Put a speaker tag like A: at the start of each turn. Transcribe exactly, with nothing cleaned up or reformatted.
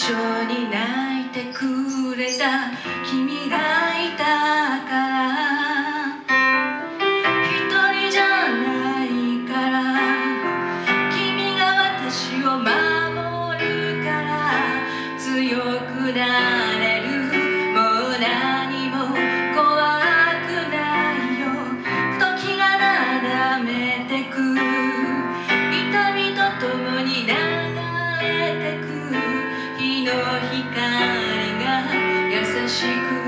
A: 緒に泣いてくれた君がいたから一人じゃないから君が私を守るから強くなれるもう何も怖くないよ時がなだめてく痛みとともに流れてく日の光が優しく